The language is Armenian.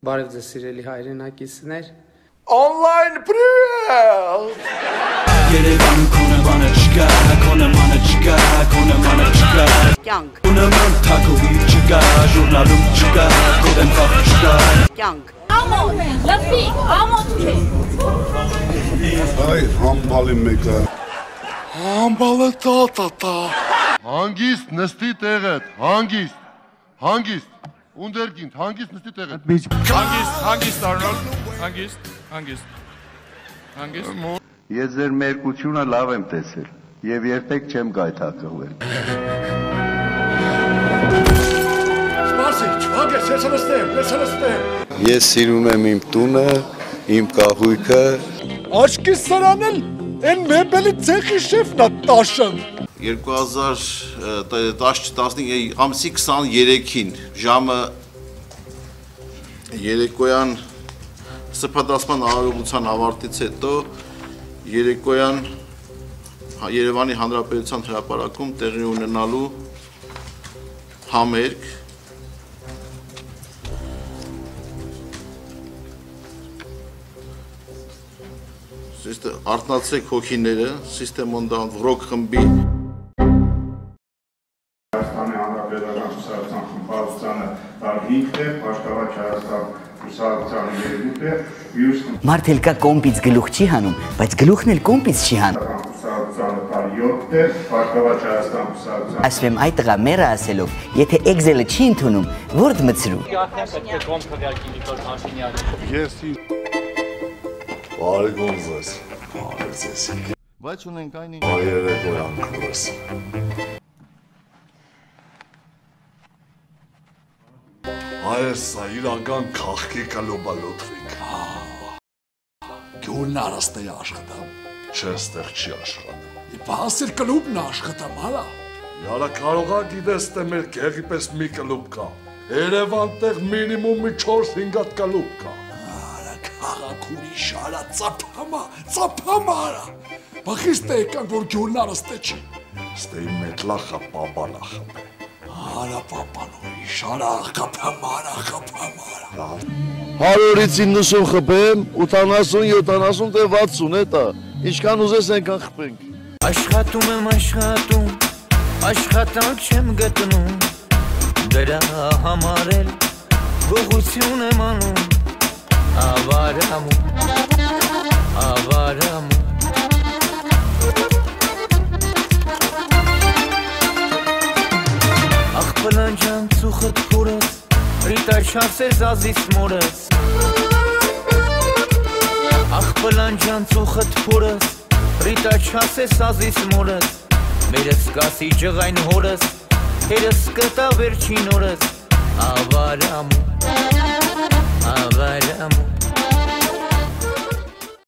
Բարև ձեզ սիրելի հայրենակիցներ։ Online priel! Երևան քոնը բանը չկա, քոնը մանը չկա, քոնը մանը չկա Կյանք Քոնը ման թակովի չկա, ժուրնալում չկա, կոդեմ խաղ չկա Կյանք Ամոթ, լպի, ամոթ չէ Այ համբալի մեկը Համբալը տա Հանգիստ նստի տեղդ, հանգիստ Ունդերգինդ, հանգիստ նստի տեղդ Հանգիստ Արնոլ, հանգիստ Ես ձեր մերկությունը լավ եմ տեսել և երբեք չեմ գայթակղվել Սպասի, չվագես, ես հնստեմ Ես սիրում եմ իմ տունը, իմ կահույքը Աշկի սրանել, են մեբելի ծեխի շեվնա տաշն 2015 ամսի 23-ին ժամը երեկոյան սրբադասման արարողության ավարտից հետո երեկոյան Երևանի Հանրապետության հրապարակում տեղի ունենալու համերգ արթնացրեք հոգիները Սիստեմոնդան ռոք խմբի Հայաստանի Հանրապետական Կուսակցության խմբավորությանը տար 5 է, Պաշտավաճ Հայաստան Կուսակցությանը 2 է, մյուս Մարդ էլ կա կոմպից գլուխ չի հանում, բայց գլուխն էլ կոմպից չի հանում Կուսակցությանը տար 7 է, Պաշտավաճ Հայաստան Կուսակցությանը Ասվեմ այդ տղա մերը ասելով, եթե Excel-ը չի ընդունում, Word մցրու Ես Բարի գոնզես Բարի ձեսիկ Բայց ունենք այն ինչ Այերեկոյան քուրս Այս իրական կախքի կլոբալոտրիկ Գյոլն արաստ է աշխատամ Չես տեղ չի աշխատam Բասիր կլուբն աշխատամ, հալա Յարա կարողա գիտես թե մեր կեղի պես մի կլուբ կա Երևան տեղ մինիմումի 4-5 հատ կլուբ կա Արա կաղաք ունի շարա ծապհամա արա Բախիստ է եկան, որ գյոլն արաստ է չի Ստեի մետլախա պապալա խմպ Արա պապանոյի շարա խապամարա 100-ից 90 խպեմ, 80-70 թե 60 էտա Ինչքան ուզես ենքան խպենք Աշխատում եմ աշխատում, աշխատանք չեմ գտնում Դրա համար էլ գողություն եմ անում Ավարամում Աղբլանջան ծուխըտ կորս, ռիտա չասես ազիս մորս Աղբլանջան ծուխըտ կորս, ռիտա չասես ազիս մորս Մերս կասի ջղայն հորս, հերս կտա վերջին օրս Ավարամում